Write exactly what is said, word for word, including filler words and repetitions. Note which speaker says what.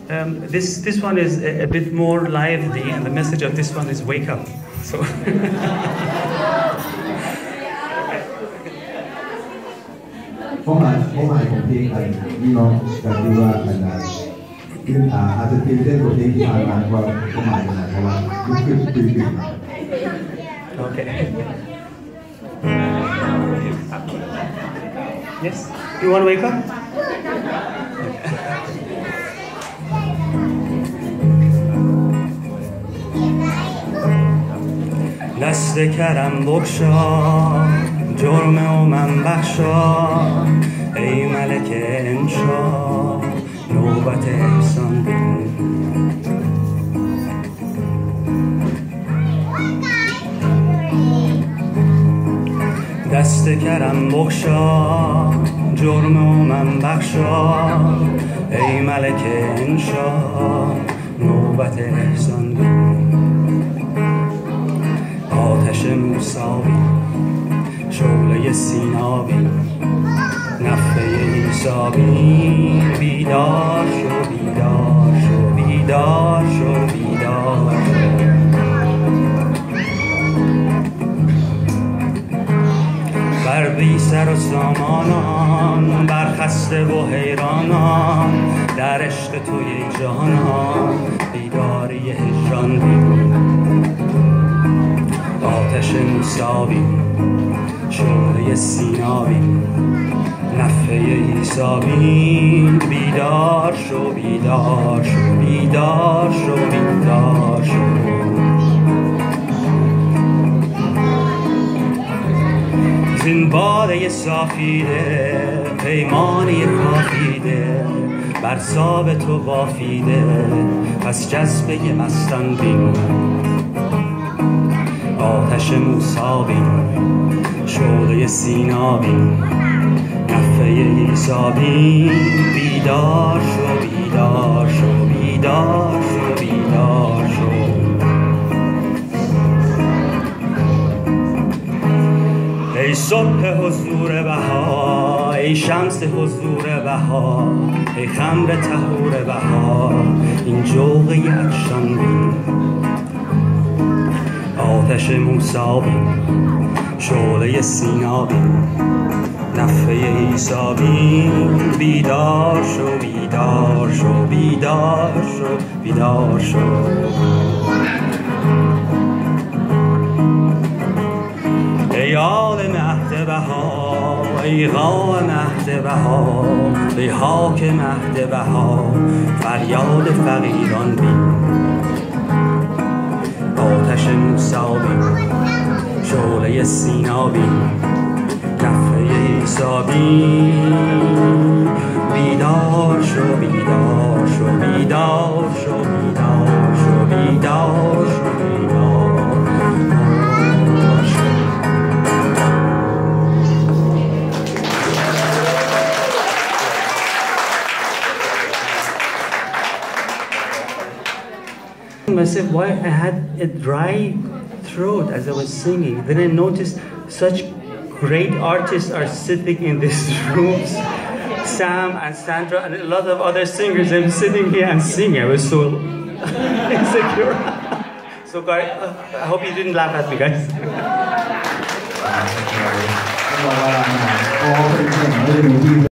Speaker 1: Um, this this one is a, a bit more lively, and the message of this one is wake up. So.
Speaker 2: Phong lại phong lại của phim này đi nó cả đi qua thành là phim à à từ phim đến của phim thì hoàn toàn qua phong lại là phong lại cứ cứ cứ cứ.
Speaker 1: Okay. Yes. You want to wake up? دست کرم بگشا جرم و من بخشا ای ملک انشا نوبت احسان بین دست کرم بگشا جرم و من بخشا ای ملک انشا نوبت احسان بین آتش موساوی شعله سینابی نفه ایسابی بیدار شو بیدار شو بیدار شو بیدار شو بر بی سر و سامانان بر خسته و حیرانان در عشق توی جانان بیداری هجران بین آتش موساوی شعله سینابی نفه ایسابی بیدار شو بیدار شو بیدار شو بیدار شو زین باده صافیده پیمانی کافیده بر ساب تو وافیده پس جذبه مستان بین آتش موسابی شعله سینابی نفه ایسابی بیدار شو بیدار شو بیدار شو بیدار شو ای صبح حضور بها ای شمس حضور بها ای خمر طهور بها این جوقه عطشان بین آتش موسابی شعله سینابی نفه ایسابی بیدار شو بیدار شو بیدار شو بیدار شو ای آل مهد بها ای غار مهد بها ای حاک مهد بها فریاد فقیران بین آتش موسابی شعله سینابی نفه ایسابی بیدار شو بیدار شو بیدار شو بیدار شو بیدار شو بیدار شو myself why I had a dry throat as I was singing. Then I noticed such great artists are sitting in these rooms. Sam and Sandra and a lot of other singers. I'm sitting here and singing. I was so insecure. So guys, I hope you didn't laugh at me, guys.